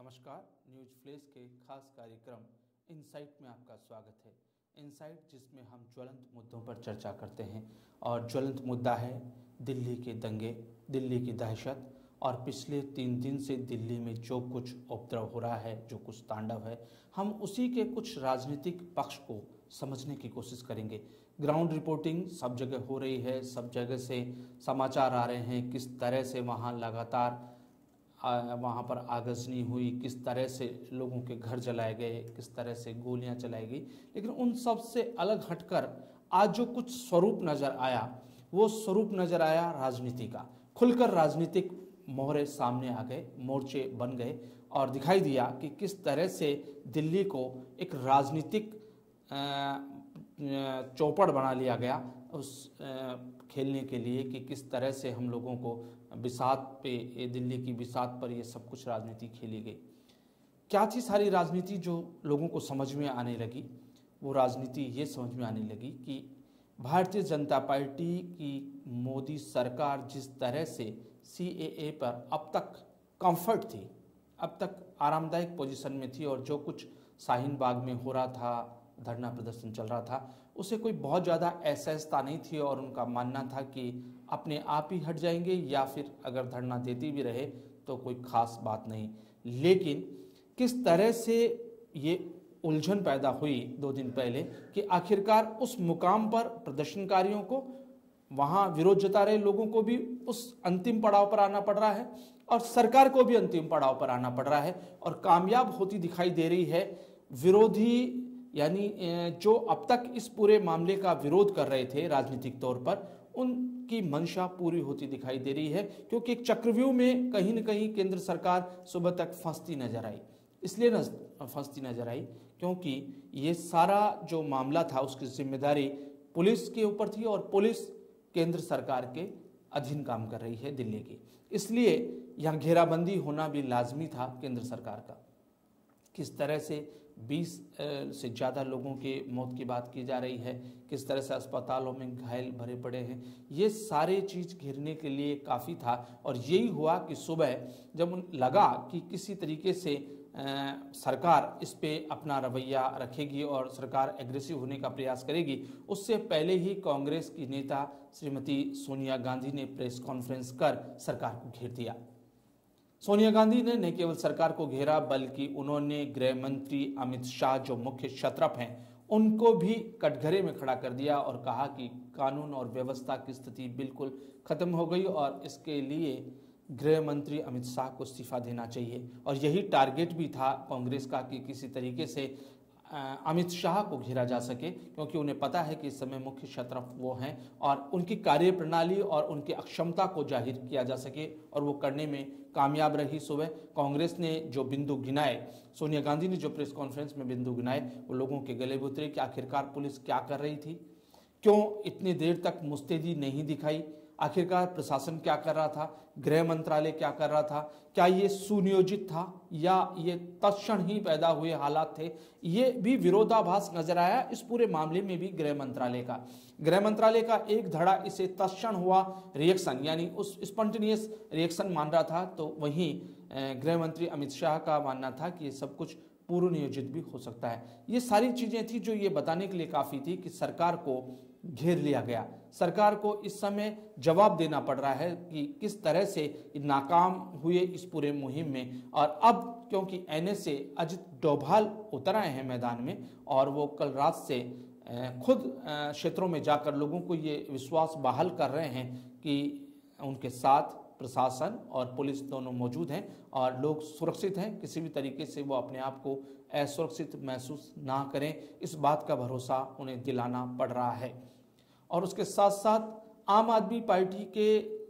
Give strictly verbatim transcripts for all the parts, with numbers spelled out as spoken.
नमस्कार, news flash के खास कार्यक्रम इनसाइट में आपका स्वागत है। इनसाइट जिसमें हम ज्वलंत मुद्दों पर चर्चा करते हैं और ज्वलंत मुद्दा है दिल्ली के दंगे, दिल्ली की दहशत और पिछले तीन दिन से दिल्ली में जो कुछ उपद्रव हो रहा है, जो कुछ तांडव है, हम उसी के कुछ राजनीतिक पक्ष को समझने की कोशिश करेंगे। ग्राउंड रिपोर्टिंग सब जगह हो रही है, सब जगह से समाचार आ रहे हैं किस तरह से वहाँ लगातार वहाँ पर आगजनी हुई, किस तरह से लोगों के घर जलाए गए, किस तरह से गोलियां चलाई गई। लेकिन उन सब से अलग हटकर आज जो कुछ स्वरूप नज़र आया, वो स्वरूप नज़र आया राजनीति का। खुलकर राजनीतिक मोहरे सामने आ गए, मोर्चे बन गए और दिखाई दिया कि किस तरह से दिल्ली को एक राजनीतिक चौपड़ बना लिया गया उस खेलने के लिए कि किस तरह से हम लोगों को बिसात पे, दिल्ली की बिसात पर ये सब कुछ राजनीति खेली गई। क्या थी सारी राजनीति जो लोगों को समझ में आने लगी? वो राजनीति ये समझ में आने लगी कि भारतीय जनता पार्टी की मोदी सरकार जिस तरह से सी ए ए पर अब तक कंफर्ट थी, अब तक आरामदायक पोजीशन में थी और जो कुछ शाहीन बाग में हो रहा था, धरना प्रदर्शन चल रहा था, उसे कोई बहुत ज़्यादा असहजता नहीं थी और उनका मानना था कि अपने आप ही हट जाएंगे या फिर अगर धरना देती भी रहे तो कोई खास बात नहीं। लेकिन किस तरह से ये उलझन पैदा हुई दो दिन पहले कि आखिरकार उस मुकाम पर प्रदर्शनकारियों को, वहाँ विरोध जता रहे लोगों को भी उस अंतिम पड़ाव पर आना पड़ रहा है और सरकार को भी अंतिम पड़ाव पर आना पड़ रहा है और कामयाब होती दिखाई दे रही है। विरोधी यानी जो अब तक इस पूरे मामले का विरोध कर रहे थे राजनीतिक तौर पर, उनकी मंशा पूरी होती दिखाई दे रही है, क्योंकि एक चक्रव्यूह में कहीं न कहीं केंद्र सरकार सुबह तक फंसती नजर आई। इसलिए न फंसती नजर आई क्योंकि ये सारा जो मामला था उसकी जिम्मेदारी पुलिस के ऊपर थी और पुलिस केंद्र सरकार के अधीन काम कर रही है दिल्ली की। इसलिए यहाँ घेराबंदी होना भी लाजमी था केंद्र सरकार का। किस तरह से बीस से ज़्यादा लोगों के मौत की बात की जा रही है, किस तरह से अस्पतालों में घायल भरे पड़े हैं, ये सारे चीज़ घेरने के लिए काफ़ी था। और यही हुआ कि सुबह जब लगा कि किसी तरीके से आ, सरकार इस पे अपना रवैया रखेगी और सरकार एग्रेसिव होने का प्रयास करेगी, उससे पहले ही कांग्रेस की नेता श्रीमती सोनिया गांधी ने प्रेस कॉन्फ्रेंस कर सरकार को घेर दिया। सोनिया गांधी ने न केवल सरकार को घेरा बल्कि उन्होंने गृह मंत्री अमित शाह जो मुख्य शत्रप हैं उनको भी कटघरे में खड़ा कर दिया और कहा कि कानून और व्यवस्था की स्थिति बिल्कुल खत्म हो गई और इसके लिए गृह मंत्री अमित शाह को इस्तीफा देना चाहिए। और यही टारगेट भी था कांग्रेस का कि किसी तरीके से अमित शाह को घेरा जा सके, क्योंकि उन्हें पता है कि इस समय मुख्य शत्रप वो हैं और उनकी कार्यप्रणाली और उनकी अक्षमता को जाहिर किया जा सके, और वो करने में कामयाब रही। सुबह कांग्रेस ने जो बिंदु गिनाए, सोनिया गांधी ने जो प्रेस कॉन्फ्रेंस में बिंदु गिनाए, वो लोगों के गले में उतरे कि आखिरकार पुलिस क्या कर रही थी, क्यों इतनी देर तक मुस्तैदी नहीं दिखाई, आखिरकार प्रशासन क्या कर रहा था, गृह मंत्रालय क्या कर रहा था, क्या ये सुनियोजित था या ये तत्क्षण ही पैदा हुए हालात थे। ये भी विरोधाभास नजर आया इस पूरे मामले में भी गृह मंत्रालय का। गृह मंत्रालय का एक धड़ा इसे तत्क्षण हुआ रिएक्शन यानी उस स्पॉन्टेनियस रिएक्शन मान रहा था, तो वहीं गृह मंत्री अमित शाह का मानना था कि ये सब कुछ पूर्व नियोजित भी हो सकता है। ये सारी चीजें थी जो ये बताने के लिए काफी थी कि सरकार को घेर लिया गया। सरकार को इस समय जवाब देना पड़ रहा है कि किस तरह से नाकाम हुए इस पूरे मुहिम में। और अब क्योंकि N S A Ajit Doval उतर आए हैं मैदान में और वो कल रात से खुद क्षेत्रों में जाकर लोगों को ये विश्वास बहाल कर रहे हैं कि उनके साथ प्रशासन और पुलिस दोनों मौजूद हैं और लोग सुरक्षित हैं, किसी भी तरीके से वो अपने आप को असुरक्षित महसूस ना करें, इस बात का भरोसा उन्हें दिलाना पड़ रहा है। और उसके साथ साथ आम आदमी पार्टी के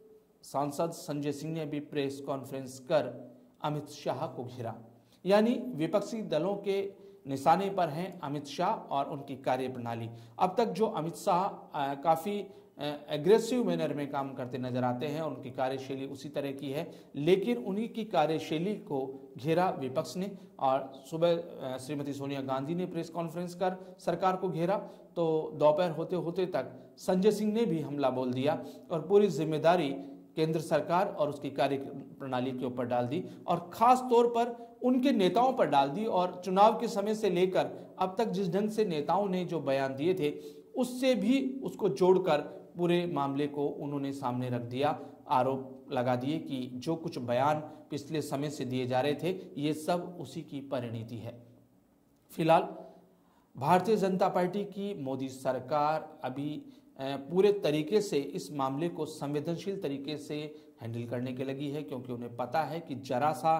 सांसद संजय सिंह ने भी प्रेस कॉन्फ्रेंस कर अमित शाह को घेरा, यानी विपक्षी दलों के निशाने पर हैं अमित शाह और उनकी कार्यप्रणाली। अब तक जो अमित शाह काफ़ी एग्रेसिव मैनर में काम करते नजर आते हैं, उनकी कार्यशैली उसी तरह की है, लेकिन उन्हीं की कार्यशैली को घेरा विपक्ष ने। और सुबह श्रीमती सोनिया गांधी ने प्रेस कॉन्फ्रेंस कर सरकार को घेरा, तो दोपहर होते होते तक संजय सिंह ने भी हमला बोल दिया और पूरी जिम्मेदारी केंद्र सरकार और उसकी कार्य प्रणाली के ऊपर डाल दी और खास तौर पर उनके नेताओं पर डाल दी। और चुनाव के समय से लेकर अब तक जिस ढंग से नेताओं ने जो बयान दिए थे उससे भी उसको जोड़कर पूरे मामले को उन्होंने सामने रख दिया। आरोप लगा दिए कि जो कुछ बयान पिछले समय से दिए जा रहे थे ये सब उसी की परिणति है। फिलहाल भारतीय जनता पार्टी की मोदी सरकार अभी पूरे तरीके से इस मामले को संवेदनशील तरीके से हैंडल करने के लगी है, क्योंकि उन्हें पता है कि जरा सा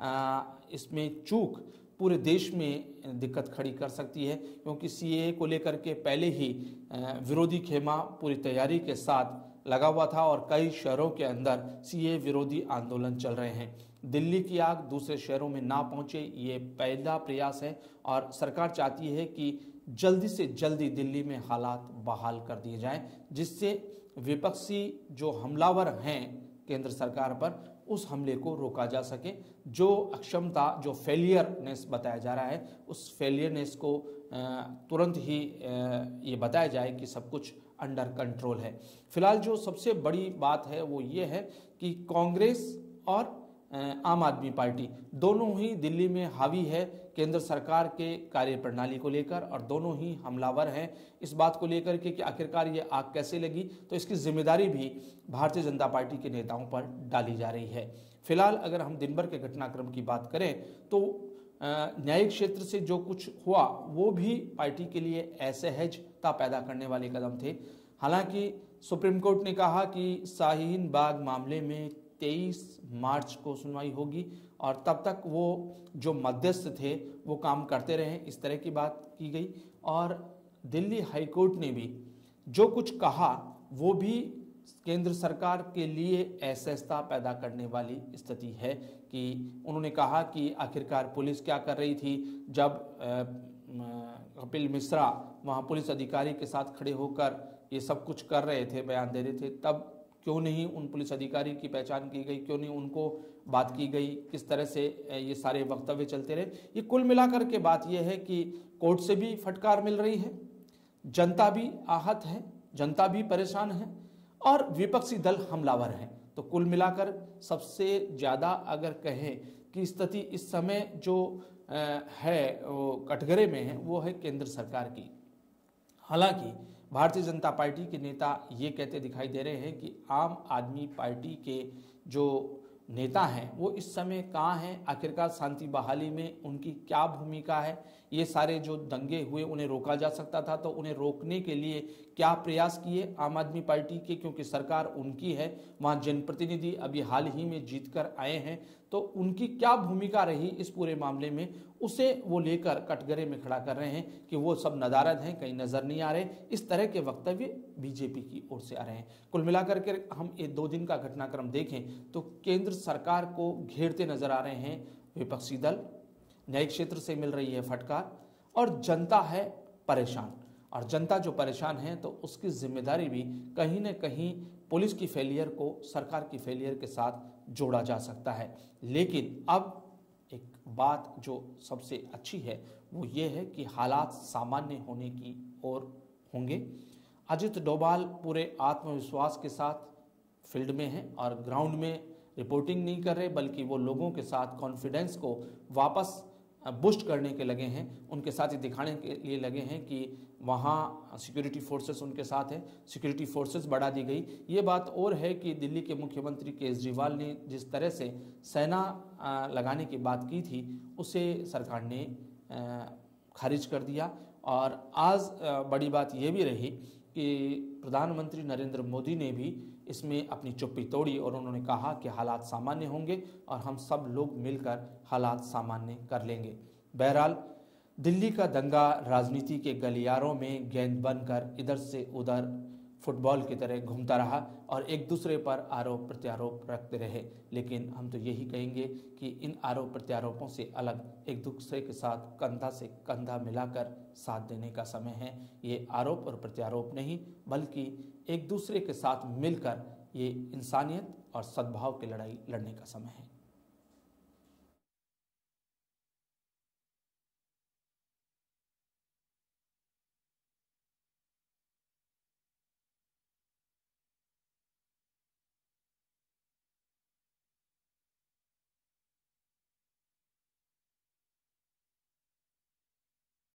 इसमें चूक पूरे देश में दिक्कत खड़ी कर सकती है, क्योंकि सीएए को लेकर के पहले ही विरोधी खेमा पूरी तैयारी के साथ लगा हुआ था और कई शहरों के अंदर सीएए विरोधी आंदोलन चल रहे हैं। दिल्ली की आग दूसरे शहरों में ना पहुंचे, ये पहला प्रयास है और सरकार चाहती है कि जल्दी से जल्दी दिल्ली में हालात बहाल कर दिए जाएं, जिससे विपक्षी जो हमलावर हैं केंद्र सरकार पर उस हमले को रोका जा सके। जो अक्षमता, जो फेलियरनेस बताया जा रहा है, उस फेलियरनेस को तुरंत ही ये बताया जाए कि सब कुछ अंडर कंट्रोल है। फिलहाल जो सबसे बड़ी बात है वो ये है कि कांग्रेस और आम आदमी पार्टी दोनों ही दिल्ली में हावी है केंद्र सरकार के कार्य प्रणाली को लेकर और दोनों ही हमलावर हैं इस बात को लेकर के कि आखिरकार ये आग कैसे लगी, तो इसकी जिम्मेदारी भी भारतीय जनता पार्टी के नेताओं पर डाली जा रही है। फिलहाल अगर हम दिन भर के घटनाक्रम की बात करें तो न्यायिक क्षेत्र से जो कुछ हुआ वो भी पार्टी के लिए असहजता पैदा करने वाले कदम थे। हालांकि सुप्रीम कोर्ट ने कहा कि शाहीन बाग मामले में तेईस मार्च को सुनवाई होगी और तब तक वो जो मध्यस्थ थे वो काम करते रहे, इस तरह की बात की गई। और दिल्ली हाई कोर्ट ने भी जो कुछ कहा वो भी केंद्र सरकार के लिए असहजता पैदा करने वाली स्थिति है कि उन्होंने कहा कि आखिरकार पुलिस क्या कर रही थी जब कपिल मिश्रा वहाँ पुलिस अधिकारी के साथ खड़े होकर ये सब कुछ कर रहे थे, बयान दे रहे थे, तब क्यों नहीं उन पुलिस अधिकारी की पहचान की गई, क्यों नहीं उनको बात की गई, किस तरह से ये सारे वक्तव्य चलते रहे। ये कुल मिलाकर के बात यह है कि कोर्ट से भी फटकार मिल रही है, जनता भी आहत है, जनता भी परेशान है और विपक्षी दल हमलावर हैं। तो कुल मिलाकर सबसे ज़्यादा अगर कहें कि स्थिति इस समय जो है वो कटघरे में है वो है केंद्र सरकार की। हालांकि भारतीय जनता पार्टी के नेता ये कहते दिखाई दे रहे हैं कि आम आदमी पार्टी के जो नेता हैं वो इस समय कहाँ हैं, आखिरकार शांति बहाली में उनकी क्या भूमिका है, ये सारे जो दंगे हुए उन्हें रोका जा सकता था तो उन्हें रोकने के लिए क्या प्रयास किए आम आदमी पार्टी के, क्योंकि सरकार उनकी है, वहाँ जनप्रतिनिधि अभी हाल ही में जीत कर आए हैं, तो उनकी क्या भूमिका रही इस पूरे मामले में उसे वो लेकर कटघरे में खड़ा कर रहे हैं कि वो सब नदारद हैं, कहीं नजर नहीं आ रहे। इस तरह के वक्तव्य बीजेपी की ओर से आ रहे हैं। कुल मिलाकर के हम ये दो दिन का घटनाक्रम देखें तो केंद्र सरकार को घेरते नजर आ रहे हैं विपक्षी दल, न्यायिक क्षेत्र से मिल रही है फटकार और जनता है परेशान। और जनता जो परेशान है तो उसकी जिम्मेदारी भी कहीं न कहीं पुलिस की फेलियर को सरकार की फेलियर के साथ जोड़ा जा सकता है। लेकिन अब एक बात जो सबसे अच्छी है वो ये है कि हालात सामान्य होने की ओर होंगे। अजित डोभाल पूरे आत्मविश्वास के साथ फील्ड में हैं और ग्राउंड में रिपोर्टिंग नहीं कर रहे, बल्कि वो लोगों के साथ कॉन्फिडेंस को वापस बूस्ट करने के लगे हैं, उनके साथ ये दिखाने के लिए लगे हैं कि वहाँ सिक्योरिटी फोर्सेस उनके साथ है, सिक्योरिटी फोर्सेस बढ़ा दी गई। ये बात और है कि दिल्ली के मुख्यमंत्री केजरीवाल ने जिस तरह से सेना लगाने की बात की थी उसे सरकार ने खारिज कर दिया। और आज बड़ी बात ये भी रही कि प्रधानमंत्री नरेंद्र मोदी ने भी इसमें अपनी चुप्पी तोड़ी और उन्होंने कहा कि हालात सामान्य होंगे और हम सब लोग मिलकर हालात सामान्य कर लेंगे। बहरहाल दिल्ली का दंगा राजनीति के गलियारों में गेंद बनकर इधर से उधर फुटबॉल की तरह घूमता रहा और एक दूसरे पर आरोप प्रत्यारोप रखते रहे। लेकिन हम तो यही कहेंगे कि इन आरोप प्रत्यारोपों से अलग एक दूसरे के साथ कंधा से कंधा मिलाकर साथ देने का समय है। ये आरोप और प्रत्यारोप नहीं, बल्कि एक दूसरे के साथ मिलकर ये इंसानियत और सद्भाव की लड़ाई लड़ने का समय है।